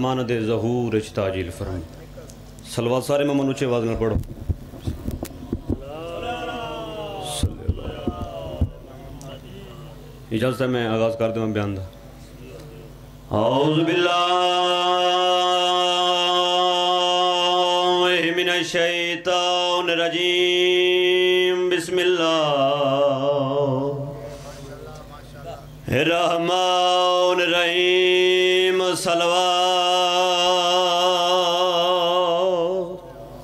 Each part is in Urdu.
ماند ظہور تاجیل فرم صلوات سارے ممن اچھے آواز نہ پڑھو. اجازت ہے میں آغاز کر دوں بیان دا. اعوذ باللہ من الشیطان الرجیم. بسم اللہ الرحمن الرحیم. صلوات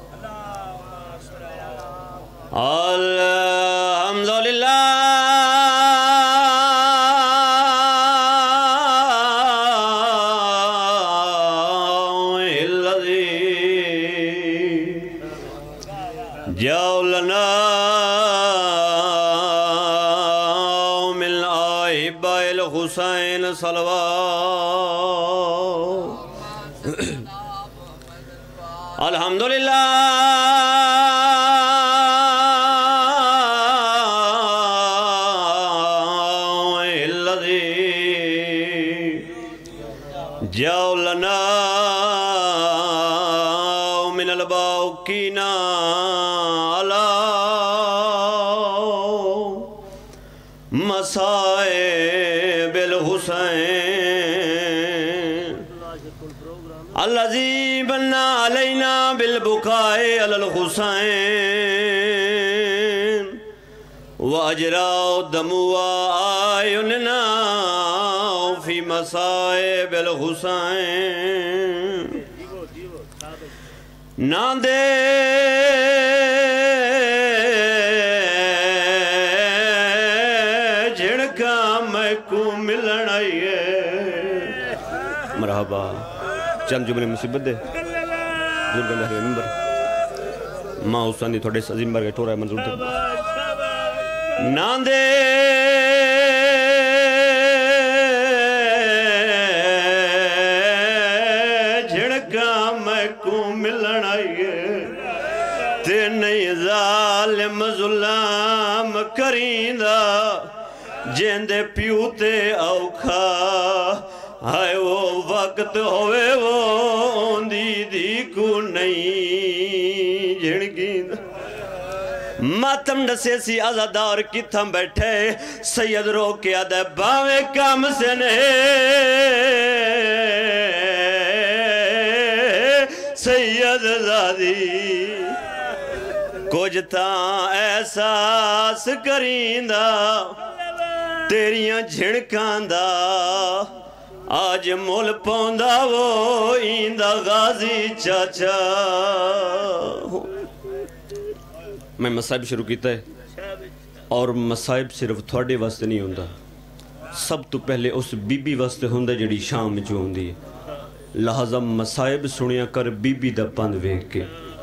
الحمدللہ جعلنا من الأحباء الحسین. صلوات الحمدللہ الذی جعلنا من الباقین مصائب الحسین الذی بنا علینا بالبکاء علی الحسین واجرا دموع اعیننا فی مصائب الحسین. نہ دے مرحبا. چند جملے مصیبت دے بزرگ اللہ ممبر ماں حسین دی تھوڑے عظیم بار گئے ٹھو رہا ہے منظور تھے. ناندے جھڑکا میں کو ملن آئیے تے نہیں ظالم ظلم کریندہ جیندے پیوتے اوکھا ہائے وہ وقت ہوئے وہ دی کو نہیں جھڑکیندہ. ماتم ڈسے سی آزادار کی تھم بیٹھے سید رو کے آدھے باوے کام سے نہیں سید زادی کچھ تاں احساس کریندہ تیریاں جھڑکاندہ آج مول پوندہ وہ ایندہ غازی چاچا. میں مصائب شروع کیتا ہے اور مصائب صرف تھوڑے واسطے نہیں ہوندہ. سب تو پہلے اس بی بی واسطے ہوندہ جڑی شام جو ہوندی ہے. لہذا مصائب سنیا کر بی بی دا پند ویک کے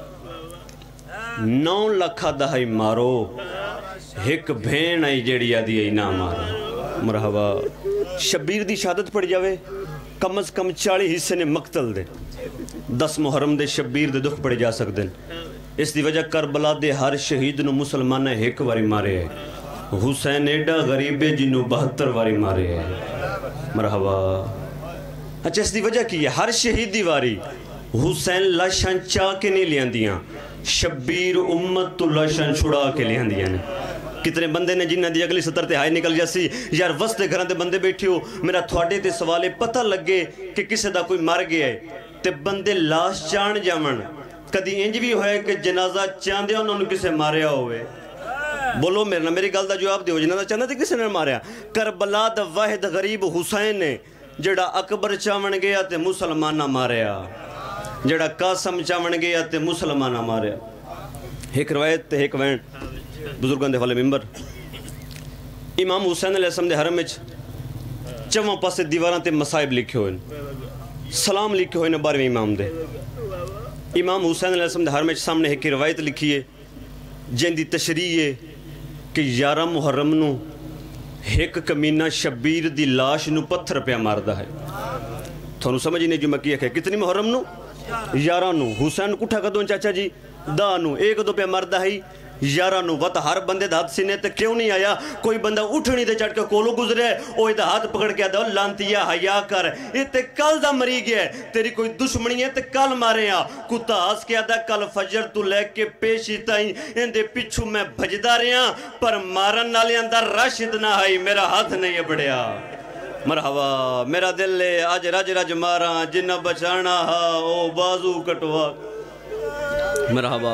9 لکھا دہائی مارو ایک بھین آئی جڑی آدھی آئی نہ مارو. مرحبا. شبیر دی شہادت پڑ جاوے کم از کم 40 حصے نے مقتل دے. 10 محرم دے شبیر دے دکھ پڑ جا سکتے ہیں. اس دی وجہ کربلا دے ہر شہید نو مسلمان ایک واری مارے ہے. حسین ایڈا غریب ہے جنو 72 واری مارے ہے. مرحبا. اچھا اس دی وجہ کی ہے ہر شہید دی واری حسین لاشاں چاہ کے نہیں لیاں دیاں شبیر امت تو لاشاں چھڑا کے لیاں دیاں. کتنے بندے نے جنہ دی اگلی سطر تے ہائے نکل جاسی یار وستے گھران دے بندے بیٹھی ہو میرا تھوڑے تے سوالے پتہ لگے کہ کسے دا کوئی مار گیا ہے تے بندے لاش چان جامن. کدی انج بھی ہوئے کہ جنازہ چاندے انہوں نے کسے ماریا ہوئے. بولو میری گل دا جواب دیو جنازہ چاندے تے کسے نے ماریا. کربلا دا واحد غریب حسین نے جڑا اکبر چاون گیا تے مسلمانہ ماریا. جڑا قاسم چاون گیا تے مسلمانہ ماریا. ایک روایت تے ایک وین بزرگان دے والے ممبر امام حسین علیہ السلام دے حرم وچ 4 پاسے دیواراں تے مصائب لکھے ہوئے سلام لکھے ہوئے 12ویں امام دے. امام حسین علیہ السلام دے حرم وچ سامنے ایک روایت لکھی ہے جن دی تشریح ہے کہ 11 محرم نو ایک کمینہ شبیر دی لاش نو پتھر پہ ماردہ ہے. تھونو سمجھی نہیں جو میں کیا کہ کتنی محرم نو 11 نو حسین کٹھا کدوں چاچا جی 10 نو ایک دو پہ ماردہ ہے یارہ نو وط ہر بندے دا ہاتھ سینے تے کیوں نہیں آیا؟ کوئی بندہ اٹھنی دے چڑھ کے کولو گزرے اوہ دا ہاتھ پکڑ کے دو لانتیا حیا کر یہ تے کل دا مری گیا ہے تیری کوئی دشمنی ہے تے کل مارے آ کتا ہاس کے دا کل فجر تو لے کے پیشی تائیں ان دے پچھو میں بھجدا رہے ہیں پر مارن نالے اندر راشد نہ آئی میرا ہاتھ نہیں بڑھیا مرحبا میرا دل لے آج رج رج مارا جنہ بچانا ہا او بازو کٹوا مرحبا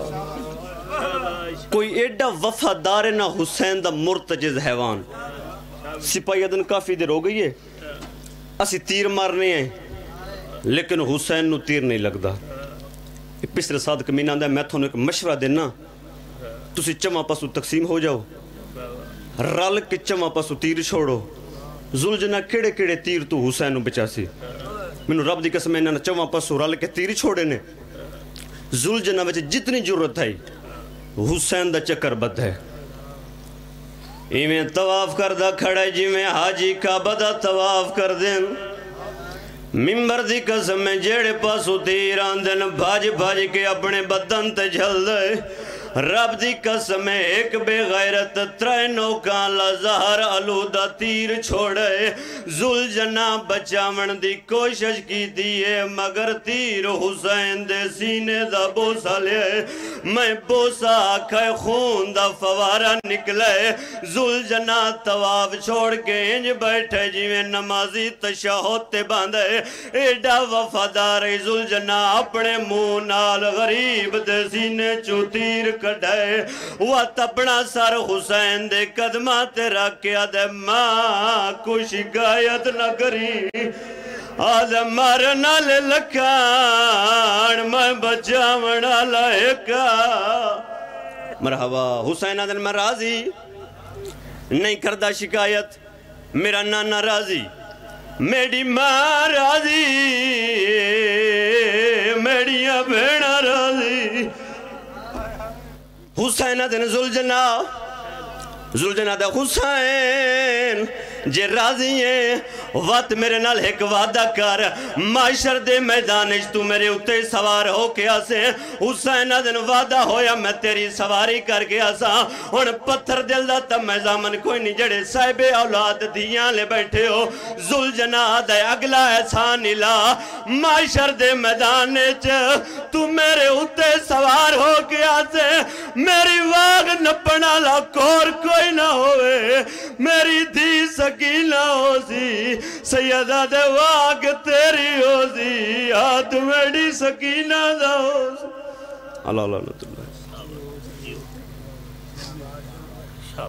کوئی ایڈا وفادار نہ حسین دا مرتجز حیوان سپاہی ادن کافی دیر ہو گئی ہے اسی تیر مارنے ہیں لیکن حسین نو تیر نہیں لگدا پسر صادق مینہ دا میں تھونے ایک مشورہ دینا تسی چمہ پسو تقسیم ہو جاؤ رل کے چمہ پسو تیر چھوڑو زلجنہ کیڑے کیڑے تیر تو حسین نو بچا سی منو رب دی قسم انہاں چمہ پسو رل کے تیر چھوڑے نے زلجنہ وچ جتنی ضرورت ہے حسین دا چکر بد ہے ایمیں طواف کردہ کھڑے جی میں حاجی کا بدا طواف کر دیں ممبر دی قسم میں جیڑے پاسو تیران دن بھاج بھاج کے اپنے بدن تے جھل دے رب دی قسم میں ایک بے غیرت ترینوں کا لزہر علودہ تیر چھوڑے زلجنہ بچامن دی کوشش کی دیئے مگر تیر حسین دے سینے دا بوسا لے میں بوسا آکھے خون دا فوارہ نکلے زلجنہ طواف چھوڑ کے انج بیٹھے جی میں نمازی تشہد تے باندھے ایڈا وفادار زلجنہ اپنے منہ نال غریب دے سینے چو تیر کڑھے وقت اپنا سر حسین دے قدمہ تے رکھیا دے ماں کو شکایت نہ کری آدھے مارنا لے لکھان میں بچاونا لائکا مرحبا حسین آدھن میں راضی نہیں کردہ شکایت میرا نانا راضی میری ماں راضی میری بھیڑا راضی حسین دن زلجنہ دے حسین جے راضی ہیں وقت میرے نال ایک وعدہ کر معاشر دے میدانش تو میرے اتے سوار ہو کے آسے حسین دن وعدہ ہویا میں تیری سواری کر کے آسا ان پتھر دل دا تب میں زامن کوئی نہیں جڑے صاحب اولاد دیاں لے بیٹھے ہو زلجنہ دے اگلا احسان لا معاشر دے میدانش تو میرے اتے سوار ہو کے آسے میری واغ نپنا لا کور کوئی نہ ہوئے میری دھی سکینہ ہو سی سیدہ دے واغ تیری ہو سی ہاتھ میری سکینہ دا ہو سی اللہ اللہ